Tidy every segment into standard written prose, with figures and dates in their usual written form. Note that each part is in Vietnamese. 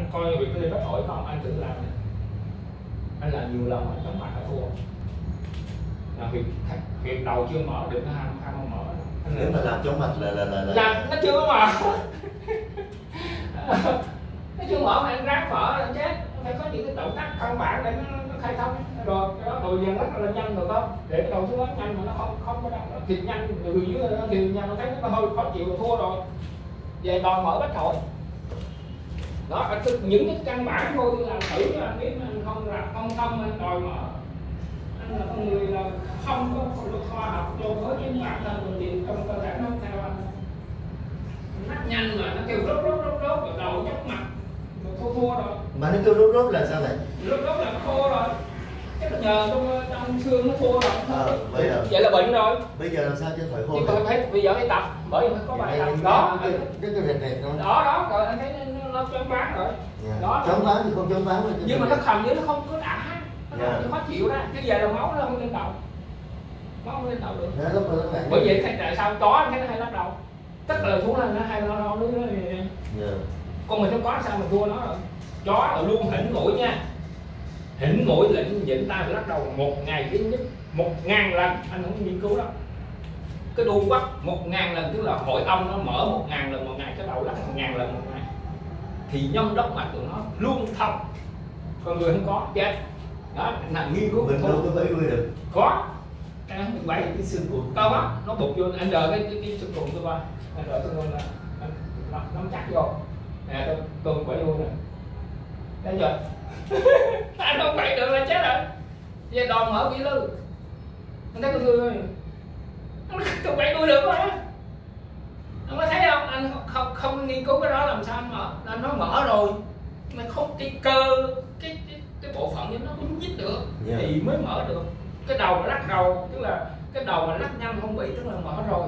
coi việc lên bắt hỏi không, anh tự làm này. Anh làm nhiều lần anh chóng mặt là thua. Là việc đầu chưa mở được, nó ham không mở. Nếu mà làm chóng mặt là nó chưa mở. Nó chưa mở mà anh ráng mở là chết. Phải có những cái động tác căn bản để nó khai thông rồi đó, rồi dần lắc là nhanh được không, để cái đầu xuống lắc nhanh mà nó không có động thịt nhanh, từ dưới nó thịt nhanh, nó thấy nó hơi khó chịu là thua rồi, về đòi mở bách hội đó. Những cái căn bản thôi tôi làm thử cho anh biết, anh không là không anh đòi mở. Anh là con người là không có khoa học cho với cái bản thân mình thì trong cơ thể nó không theo anh. Lắc nhanh mà nó kêu rốt rồi đầu nhóc mặt thua rồi. Mà nó kêu rốt là sao vậy? Rốt là khô rồi, chắc là nhờ trong xương nó khô rồi. Vậy là bệnh rồi. Bây giờ làm sao cho khỏi khô? Bây giờ phải tập, bởi vì có bài tập đó. Cái rệt thôi. Đó rồi anh thấy nó choáng váng rồi. Đó. Choáng váng thì không choáng váng. Nhưng mà nó khầm chứ nó không có đã. Nó khó chịu đó. Cái giờ là máu nó không lên đầu. Máu không lên đầu được. Bởi vậy tại sao chó anh thấy nó hay lắc đầu. Tất là xuống lên nó hay nó con mình không có sao mình thua nó rồi. Chó là luôn hỉnh mũi nha, hỉnh mũi lệnh dẫn ta phải lắc đầu 1 ngày ít nhất 1000 lần. Anh không nghiên cứu đó, cái đuôi quắt 1000 lần, tức là hội âm nó mở 1000 lần một ngày, cái đầu lắc 1000 lần một ngày thì nhâm đốc mạch của nó luôn thông. Con người không có chết đó là nghiên cứu. Mình đâu có phải nuôi được. Có cái nó bị quay cái xương cụt to quá, nó bụt vô. Anh đợi cái xương cụt tôi coi, anh đợi tôi là nắm chắc vô nè, tôi quậy luôn nè, thấy chưa? Anh không quậy được là chết rồi. Giờ đòn mở bị lư, anh thấy con người ơi, tôi quậy đuôi được mà. Anh có thấy không? Anh không nghiên cứu cái đó làm sao anh mở? Anh nó mở rồi mà không cái cơ cái bộ phận nó không nhích được thì mới mở được. Cái đầu mà lắc đầu, tức là cái đầu mà lắc nhanh không bị, tức là mở rồi.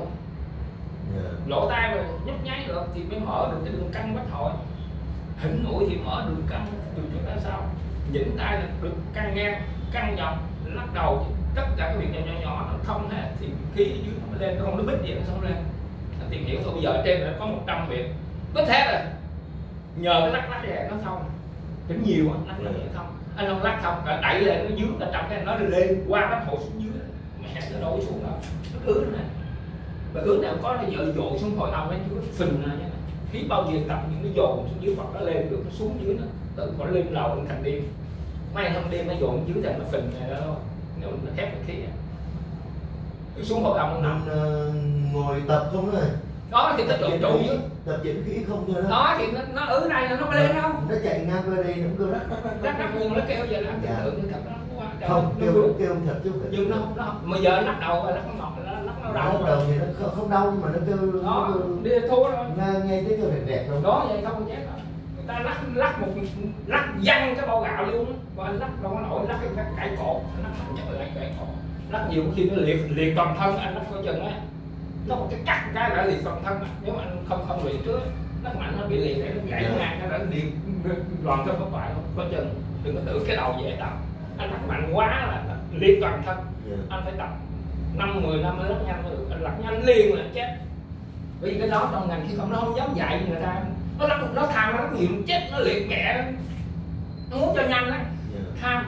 Lỗ tai mà nhấp nháy được thì mới mở được cái đường căng bách hội. Hỉnh mũi thì mở đường căng từ trước ra sau. Nhỉnh tai là được căng ngang, căng dọc, lắc đầu, tất cả các việc nhỏ nó thông hết thì khí dưới nó lên, nó không nó bít gì nó không lên. Anh tìm hiểu thôi, bây giờ ở trên là có 100 việc bít hết rồi. Nhờ cái lắc này nó thông. Cái nhiều lắc nó thông. Anh không lắc thông, đẩy lên nó dưới là trong cái nó lên qua bách hội xuống dưới. Mẹ nó đổ xuống đó, nó ướt này. Và ướt nào có nó dội xuống hội âm, nó phình ra như này. Khí bao nhiêu tập những nó dồn xuống dưới, hoặc nó lên được nó xuống dưới, nó tự có lên lầu lên thành đêm. Mấy anh không đêm nó dồn dưới thành nó phình này đó thôi. Nó thép cái khí này. Xuống hội âm nó nằm ngồi tập không rồi. Đó thì nó trụ dưới. Tập dẫn khí không thôi đó. Đó thì nó ở đây nó có lên đâu. Nó chạy ngang qua đây nó cứ rắc nhưng nó kêu giờ làm cái tượng như thật đó. Không, kêu thật chứ phải. Nhưng nó mà giờ lắc đầu rồi lắc nó ngọt, nó đau. Lắc đầu thì nó không đau nhưng mà nó kêu đó đi thua rồi. Nghe cái kêu rẹt rồi. Đó vậy không chết rồi. Người ta lắc văng cái bao gạo luôn. Còn anh lắc đâu có nổi, lắc cái gãy cổ, lắc mạnh nhất là gãy cổ. Lắc nhiều khi nó liệt toàn thân, anh lắc coi chừng á. Nó một cái cắt cái đã liệt toàn thân. Nếu mà anh không luyện trước, lắc mạnh nó bị liệt để nó gãy ngang cái đã liệt toàn thân không phải không. Coi chừng đừng có tưởng cái đầu dễ tập. Anh lắc mạnh quá là liệt toàn thân. Anh phải tập 5-10 năm mới lắc nhanh mới được. Anh lắc nhanh liền là chết. Bởi vì cái đó trong ngành khi không nó không dám dạy người ta. Nó tham nó lắc nhiều chết, nó liệt mẹ, nó muốn cho nhanh á, tham.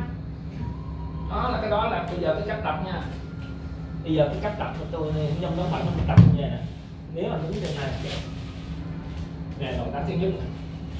Đó là cái đó là bây giờ cái cách tập nha. Bây giờ cái cách tập của tôi trong đó phải nó tập như vậy nè. Nếu mà đứng trên này nè, động tác thứ nhất này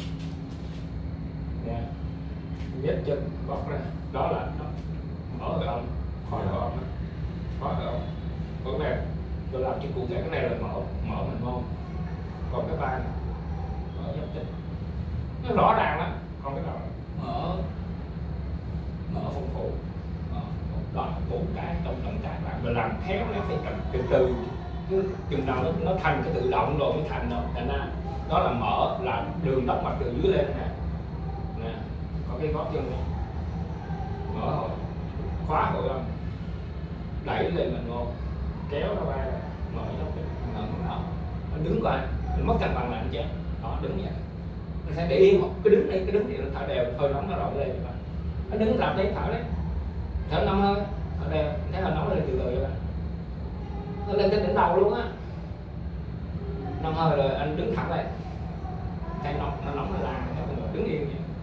nè, nhét chân bóc ra, đó là mở cái ống, khỏi cái ống, khỏi cái ống. Còn này tôi làm cho cụ thể, cái này là mở mình ngon. Còn cái vai này mở dốc chân, nó rõ ràng lắm. Còn cái đầu mở phùng phụ, đó 4 cái trong động tác bạn mà làm khéo nó phải từ từ, chứ chừng nào nó thành cái tự động rồi mới thành rồi. Thành ra đó là mở là đường tóc mặt từ dưới lên nè, có cái gót chân này mở hội, khóa hội âm, đẩy lên mình ngon, kéo nó vai ra, mở dốc chân, nó đứng coi, mình mất cân bằng là anh chết. Đó đứng vậy, mình sẽ để yên một cái đứng đây, cái đứng thì nó thở đều, hơi nóng nó rộng lên, nó đứng làm đấy, thở đấy, thở 5 hơi, thở đều, thấy là nóng lên từ từ vậy, nó lên cái đỉnh đầu luôn á. 5 hơi rồi anh đứng thẳng lại, thấy nó nóng nó la, đứng yên vậy.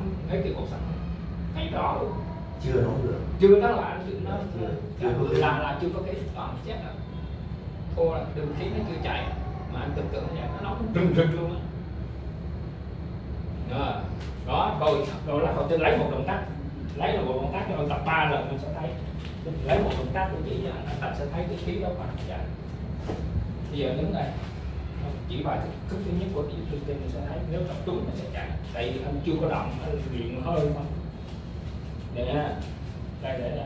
anh thấy cái cột sắt thấy rõ luôn. Chưa nấu được. Chưa, đó là anh nó chưa có cái là chưa có cái toàn chết rồi. Thua là đường khí nó chưa chạy mà anh tưởng tượng nó nóng rừng rực luôn á. Đó rồi là họ lấy một động tác, lấy một động tác cho tập 3 lần mình sẽ thấy, lấy một động tác của chị anh tập sẽ thấy cái khí đó bằng chạy. Bây giờ đứng đây chỉ vài thức thứ nhất của chị mình sẽ thấy nếu tập trung nó sẽ chạy, tại vì anh chưa có động, anh luyện hơi không để đây để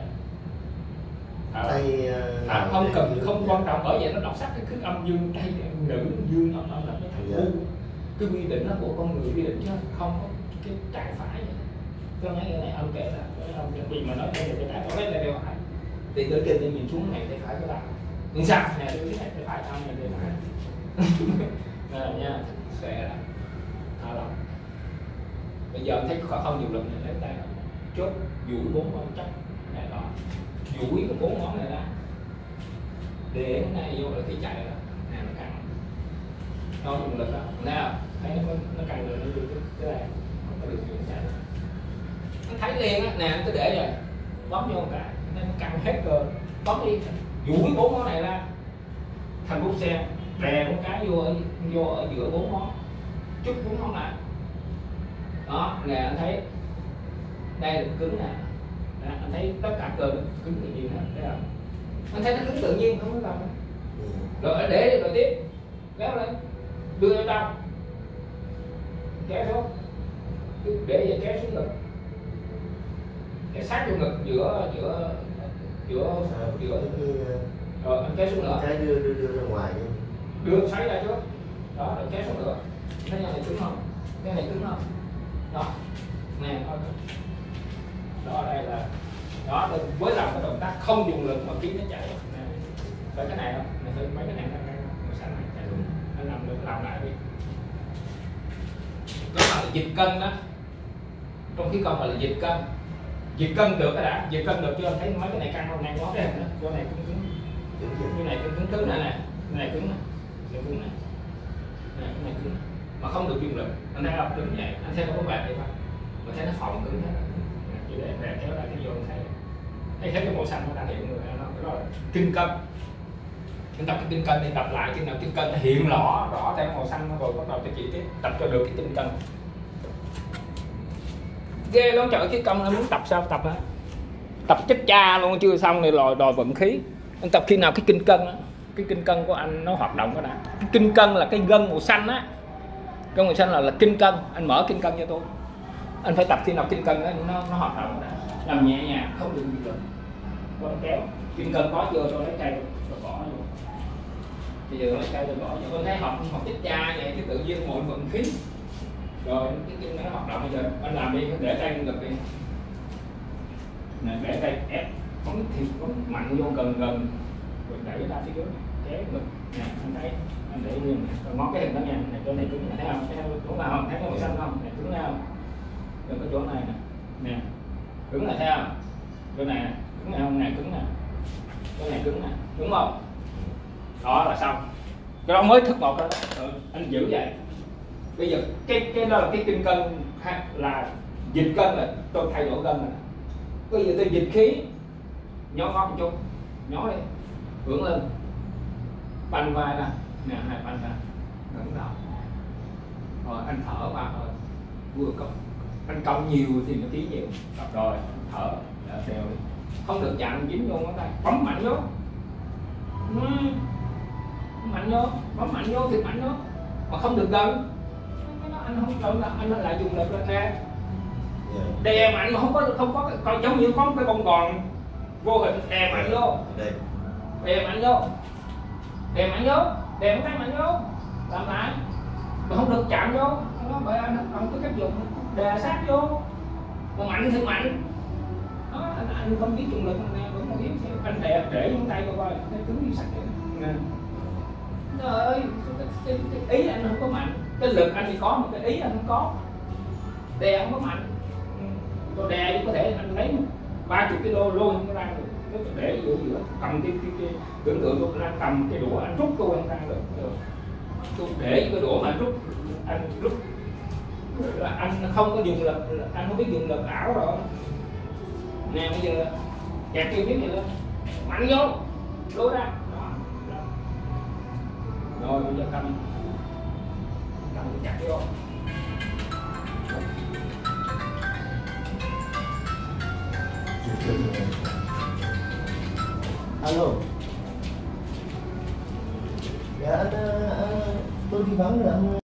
không cần không quan trọng, bởi vậy nó đọc sắc cái khứ âm dương tây nữ dương âm âm là cái thằng ngu. Cái quy định đó của con người quy định chứ không có cái trái phải vậy. Tôi nói cái này ông kể là cái ông chuẩn bị mà nói đây là cái trái phải là đều phải, thì tới trên thì mình xuống này tay phải cái làm nhưng sao nè tôi cái này tay phải ông này tay phải nè nha sẽ là thả lỏng. Bây giờ thấy không nhiều lực này lấy tay chốt duỗi 4 ngón chắc này đó, duỗi cái 4 ngón này ra để cái này vô là cái chạy đó nè, nó căng nó dùng lực đó nào thấy nó căng rồi nó đưa cái này không có được chuyển chạy, nó thấy liền á nè, cứ để rồi bấm vô cả nên nó căng hết rồi, bấm đi duỗi 4 ngón này ra thành bút xe, đè con cái vô ở giữa 4 ngón, chút 4 ngón lại đó nè, anh thấy đây là cứng nè, anh thấy tất cả cơ cứng như gì nè, thấy không? Anh thấy nó cứng tự nhiên không có làm rồi để rồi tiếp kéo lên đưa lên đâu kéo xuống để vậy kéo xuống ngực, kéo sát vô ngực giữa rồi anh kéo xuống nữa, cái đưa ra ngoài đi, đưa xoáy ra trước đó rồi kéo xuống nữa, thấy này cứng không, cái này cứng không đó nè, đó đây là đó với làm cái động tác không dùng lực mà khí nó chạy nè, phải cái này không, này phải mấy cái này nó sẵn này chạy đúng, anh làm được làm lại đi, đó là dịch cân đó, trong khí công là dịch cân được cái đã, dịch cân được chưa, anh thấy mấy cái này căng không, này ngón đây nữa, chỗ này cứng như này cứng này nè, cái này cứng này, cái cứng này, cái này cứng này. Mà không được dùng lực, anh thấy không, đứng vậy, anh thấy nó có bạc vậy không, mà thấy nó phồng cứng hết, chỉ để kéo lại cái vô thấy cái màu xanh nó đã hiện rồi, nó cái đó là kinh cân, chúng tập cái kinh cân đi, tập lại khi nào kinh cân nó hiện rõ theo màu xanh rồi bắt đầu cho chị tiếp tập cho được cái kinh cân. Ghê lắm trời, cái công nó muốn tập sao tập hả, tập chết cha luôn chưa xong này đòi vận khí, anh tập khi nào cái kinh cân á, cái kinh cân của anh nó hoạt động cái đã, cái kinh cân là cái gân màu xanh á, gân màu xanh là kinh cân, anh mở kinh cân cho tôi, anh phải tập khi nào kinh cân đó, nó hoạt động đã, làm nhẹ nhàng không được gì được, con kéo kinh cân có chưa tôi lấy cây rồi bỏ vô, bây giờ lấy cây rồi bỏ vô, con thấy học chết cha vậy chứ tự nhiên mọi vận khí rồi cái kinh nó hoạt động. Bây giờ anh làm đi, để tay ngực đi nè, để tay ép phóng thịt phóng mạnh vô gần rồi đẩy ra phía dưới kéo ngực nè, anh thấy anh để nguyên rồi ngón cái hình đó nha, này chỗ này cứng này, thấy không, thấy chỗ nào không, thấy cái màu xanh không, này cứng nào rồi cái chỗ này nè cứng này, thấy không, chỗ này cứng này không, này cứng nè, chỗ này cứng nè, đúng không, đó là xong, cái đó mới thức một đó, anh giữ vậy. Bây giờ cái đó là cái kinh cân là dịch cân rồi, tôi thay đổi cân rồi, bây giờ tôi dịch khí nhó ngón một chút, nhó đi hưởng lên, banh vai ra nè, hai banh ra ngẩng đầu rồi anh thở vào rồi vừa công, anh công nhiều thì nó khí nhiều rồi thở đều không được chạm dính vô ngón tay, bấm mạnh vô mạnh vô, bấm mạnh vô thì mạnh vô, mà không được gần, anh không cần là anh lại dùng lực lên nè, đè mạnh mà không có còn giống như có cái bông gòn vô hình, đè mạnh vô, đè mạnh vô, đè mạnh vô, đè một cái mạnh vô, làm lại, mà không được chạm vô, nó bởi anh không có cách dùng, đè sát vô, mà mạnh thì mạnh, đó, anh không biết dùng lực nè, vẫn không biết, anh đè để ngón tay vô coi, cái cứng như sắt vậy nè, trời ơi, cái ý anh không có mạnh, cái lực anh thì có mà cái ý anh không có, đè không có mạnh, tôi đè có thể anh lấy 30 kg lôi không ra được, nếu tôi để giữa cầm cái tưởng tượng tôi đang cầm cái đũa anh rút tôi không ra được, tôi để cái đũa mà anh rút là anh không có dùng lực, anh không biết dùng lực ảo rồi nè. Bây giờ kẹp cái miếng này lên mạnh vô lôi ra đó. Rồi bây giờ cầm chặt vô. Alo. Dạ tôi đi vắng rồi anh.